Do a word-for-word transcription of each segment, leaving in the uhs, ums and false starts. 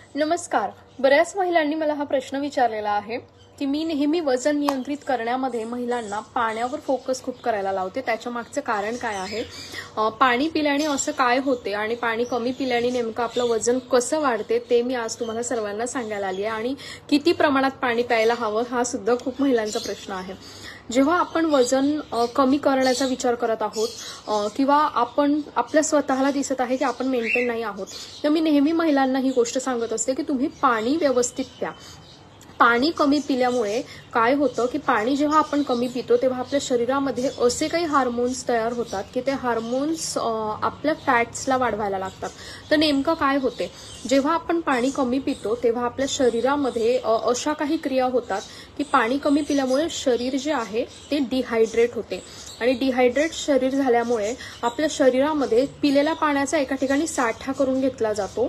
नमस्कार. बऱ्याच महिलांनी मला हा प्रश्न विचारलेला आहे की मी नेहमी वजन नियंत्रित करण्यामध्ये महिलांना पाण्यावर फोकस खूप करायला लावते. त्याच्या मागचं कारण काय आहे, पाणी पिल्याने असं काय होते आणि पाणी कमी पिल्याने नेमकं आपलं वजन कसं वाढते ते मी आज तुम्हाला सर्वांना सांगायला आली आहे. आणि किती प्रमाणात पाणी प्यायला हवं हा सुद्धा खूप महिलांचा प्रश्न आहे. जेव्हा आपण वजन कमी करण्याचा विचार करत आहोत किंवा आपण आपल्या स्वतःला दिसत आहे की आपण मेंटेन नाही आहोत, तर मी नेहमी महिलांना ही गोष्ट सांगत असते की तुम्ही पाणी व्यवस्थित प्या. पाणी कमी पिल्यामुळे काय होतं की पाणी जेव्हा आपण कमी पितो तेव्हा आपल्या शरीरामध्ये असे काही हार्मोन्स तयार होतात की ते हार्मोन्स आपल्या फॅट्सला वाढवायला लागतात. तर नेमकं काय होते, जेव्हा आपण पाणी कमी पितो तेव्हा आपल्या शरीरामध्ये अशा काही क्रिया होतात की पाणी कमी पिल्यामुळे शरीर जे आहे ते डिहायड्रेट होते आणि डिहायड्रेट शरीर झाल्यामुळे आपल्या शरीरामध्ये पिलेल्या पाण्याचा एका ठिकाणी साठा करून घेतला जातो,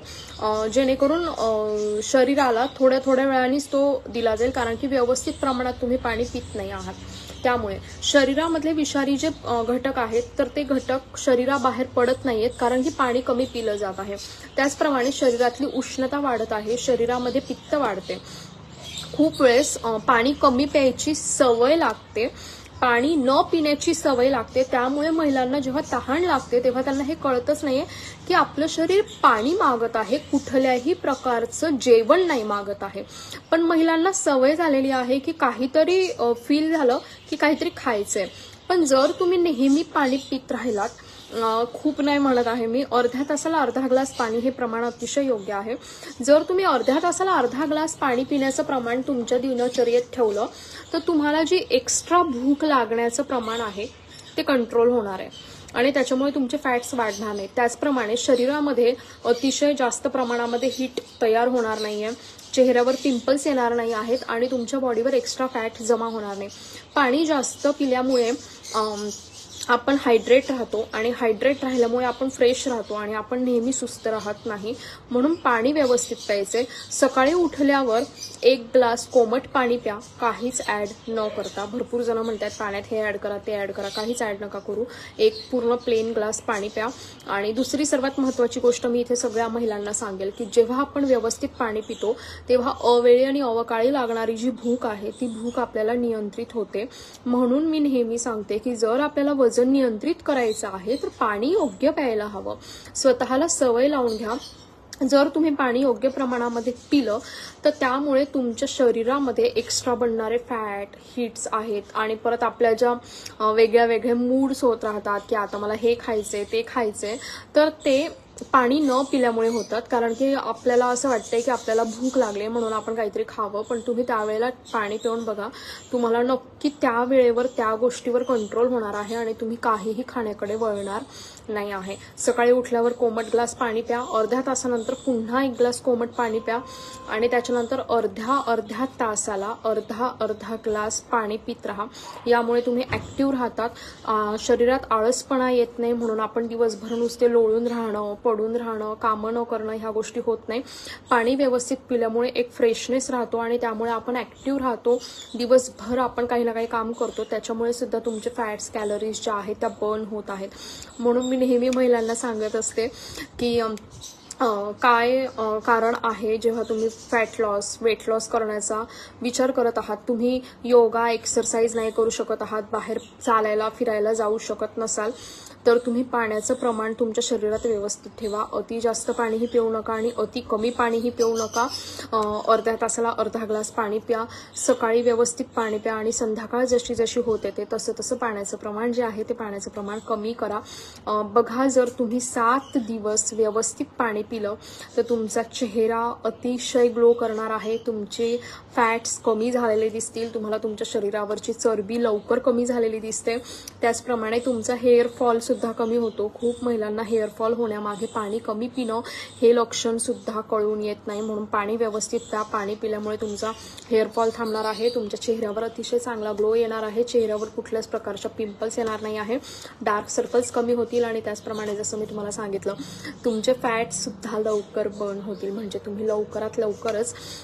जेणेकरून शरीराला थोड्या थोड्या वेळानेच तो दिला जाईल, कारण की व्यवस्थित प्रमाणात तुम्ही पाणी पित नाही आहात. त्यामुळे शरीरामधले विषारी जे घटक आहेत तर ते घटक शरीराबाहेर पडत नाहीयेत, कारण की पाणी कमी पिलं जात आहे. त्याचप्रमाणे शरीरातली उष्णता वाढत आहे, शरीरामध्ये पित्त वाढते. खूप वेळेस पाणी कमी प्यायची सवय लागते, पाणी न पिण्याची सवय लागते. त्यामुळे महिलांना जेव्हा तहान लागते तेव्हा त्यांना हे कळतच नाहीये की आपलं शरीर पाणी मागत आहे, कुठल्याही प्रकारचं जेवण नाही मागत आहे. पण महिलांना सवय झालेली आहे की काहीतरी फील झालं की काहीतरी खायचंय. पण जर तुम्ही नेहमी पाणी पित राहिलात, खूप नाही म्हणत आहे मी, अर्ध्या तासाला अर्धा ग्लास पाणी हे प्रमाण अतिशय योग्य आहे. जर तुम्ही अर्ध्या तासाला अर्धा ग्लास पाणी पिण्याचं प्रमाण तुमच्या दिनचर्येत ठेवलं तर तुम्हाला जी एक्स्ट्रा भूक लागण्याचं प्रमाण आहे ते कंट्रोल होणार आहे आणि त्याच्यामुळे तुमचे फॅट्स वाढणार नाहीत. त्याचप्रमाणे शरीरामध्ये अतिशय जास्त प्रमाणामध्ये हीट तयार होणार नाहीये, चेहऱ्यावर पिंपल्स येणार नाही आहेत आणि तुमच्या बॉडीवर एक्स्ट्रा फॅट जमा होणार नाही. पाणी जास्त पिल्यामुळे आपण हायड्रेट राहतो आणि हायड्रेट राहिल्यामुळे आपण फ्रेश राहतो आणि आपण नेहमी सुस्त राहत नाही. म्हणून पाणी व्यवस्थित प्यायचे. सकाळी उठल्यावर एक ग्लास कोमट पाणी प्या, काहीच ऍड न करता. भरपूर जण म्हणतात पाण्यात हे ऍड करा ते ऍड करा, काहीच ऍड नका करू. एक पूर्ण प्लेन ग्लास पाणी प्या. आणि दुसरी सर्वात महत्वाची गोष्ट मी इथे सगळ्या महिलांना सांगेल की जेव्हा आपण व्यवस्थित पाणी पितो तेव्हा अवेळी आणि अवकाळी लागणारी जी भूक आहे ती भूक आपल्याला नियंत्रित होते. म्हणून मी नेहमी सांगते की जर आपल्याला वजन नियंत्रित करायचं आहे तर पाणी योग्य प्यायला हवं. स्वतःला सवय लावून घ्या. जर तुम्ही पाणी योग्य प्रमाणामध्ये पिलं तर त्यामुळे तुमच्या शरीरामध्ये एक्स्ट्रा बनणारे फॅट, हीट्स आहेत आणि परत आपल्या ज्या वेगळ्या वेगळे मूड्स होत राहतात की आता मला हे खायचंय ते खायचंय, तर ते पाणी न पिल्यामुळे होतात. कारण की आपल्याला असं वाटतंय की आपल्याला भूक लागली म्हणून आपण काहीतरी खावं, पण तुम्ही त्यावेळेला पाणी पिऊन बघा, तुम्हाला नक्की त्या वेळेवर त्या गोष्टीवर कंट्रोल होणार आहे आणि तुम्ही काहीही खाण्याकडे वळणार नाही आहे. सकाळी उठल्यावर कोमट ग्लास पाणी प्या, अर्ध्या तासानंतर पुन्हा एक ग्लास कोमट पाणी प्या आणि त्याच्यानंतर अर्ध्या अर्ध्या तासाला अर्धा अर्धा ग्लास पाणी पित राहा. यामुळे तुम्ही ऍक्टिव्ह राहतात, शरीरात आळसपणा येत नाही. म्हणून आपण दिवसभर नुसते लोळून राहणं, पडून राहणं, कामं न करणं ह्या गोष्टी होत नाही. पाणी व्यवस्थित पिल्यामुळे एक फ्रेशनेस राहतो आणि त्यामुळे आपण ऍक्टिव्ह राहतो. दिवसभर आपण काही ना काही काम करतो, त्याच्यामुळे सुद्धा तुमचे फॅट्स, कॅलरीज ज्या आहेत त्या बर्न होत आहेत. म्हणून मी नेहमी महिलांना सांगत असते की काय कारण आहे जेव्हा तुम्ही फॅट लॉस, वेट लॉस करण्याचा विचार करत आहात, तुम्ही योगा, एक्सरसाइज नाही करू शकत आहात, बाहेर चालायला फिरायला जाऊ शकत नसाल, तर तुम्ही पाण्याचं प्रमाण तुमच्या शरीरात व्यवस्थित ठेवा. अति जास्त पाणीही पिऊ नका आणि अति कमी पाणीही पिऊ नका. अर्ध्या तासाला अर्धा ग्लास पाणी प्या, सकाळी व्यवस्थित पाणी प्या आणि संध्याकाळ जशी जशी होते ते तसं तसं पाण्याचं प्रमाण जे आहे ते पाण्याचं प्रमाण कमी करा. बघा, जर तुम्ही सात दिवस व्यवस्थित पाणी पिलं तर तुमचा चेहरा अतिशय ग्लो करणार आहे, तुमचे फॅट्स कमी झालेले दिसतील, तुम्हाला तुमच्या शरीरावरची चरबी लवकर कमी झालेली दिसते. त्याचप्रमाणे तुमचा हेअर फॉल सुद्धा कमी होतो. खूप महिलांना हेअर फॉल होण्यामागे पाणी कमी पिणं हे लक्षण सुद्धा कळून येत नाही. म्हणून पाणी व्यवस्थित प्या. पाणी पिल्यामुळे तुमचा हेअर फॉल थांबणार आहे, तुमच्या चेहऱ्यावर अतिशय चांगला ग्लो येणार आहे, चेहऱ्यावर कुठल्याच प्रकारच्या पिंपल्स येणार नाही आहे, डार्क सर्कल्स कमी होतील आणि त्याचप्रमाणे जसं मी तुम्हाला सांगितलं तुमचे फॅट्स सुद्धा लवकर बर्न होतील. म्हणजे तुम्ही लवकरात लवकरच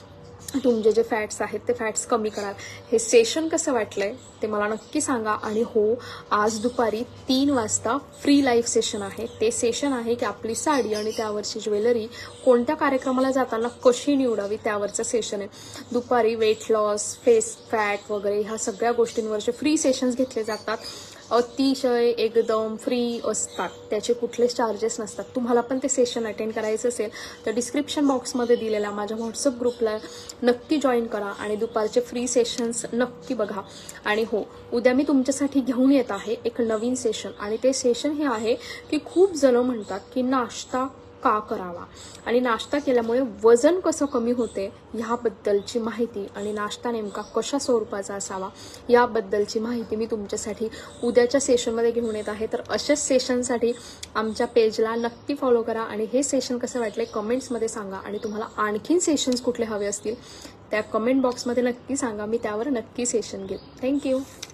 तुमचे जे फॅट्स आहेत ते फॅट्स कमी कराल. हे सेशन कसं वाटलंय ते मला नक्की सांगा. आणि हो, आज दुपारी तीन वाजता फ्री लाईव्ह सेशन आहे. ते सेशन आहे की आपली साडी आणि त्यावरची ज्वेलरी कोणत्या कार्यक्रमाला जाताना कशी निवडावी त्यावरचं सेशन आहे. दुपारी वेट लॉस, फेस फॅट वगैरे ह्या सगळ्या गोष्टींवरचे फ्री सेशन्स घेतले जातात. अतिशय एकदम फ्री असतात, त्याचे कुठलेच चार्जेस नसतात. तुम्हाला पण ते सेशन अटेंड करायचं असेल तर डिस्क्रिप्शन बॉक्समध्ये दिलेल्या माझ्या व्हॉट्सअप ग्रुपला नक्की जॉईन करा आणि दुपारचे फ्री सेशन्स नक्की बघा. आणि हो, उद्या मी तुमच्यासाठी घेऊन येत आहे एक नवीन सेशन. आणि ते सेशन हे आहे की खूप जण म्हणतात की नाश्ता का करावा आणि नाश्ता केल्यामुळे वजन कसं कमी होते ह्याबद्दलची माहिती आणि नाश्ता नेमका कशा स्वरूपाचा असावा याबद्दलची माहिती मी तुमच्यासाठी उद्याच्या सेशनमध्ये घेऊन येत आहे. तर अशाच सेशनसाठी आमच्या पेजला नक्की फॉलो करा आणि हे सेशन कसं वाटले कमेंट्समध्ये सांगा. आणि तुम्हाला आणखीन सेशन्स कुठले हवे असतील त्या कमेंट बॉक्समध्ये नक्की सांगा, मी त्यावर नक्की सेशन घेईन. थँक्यू.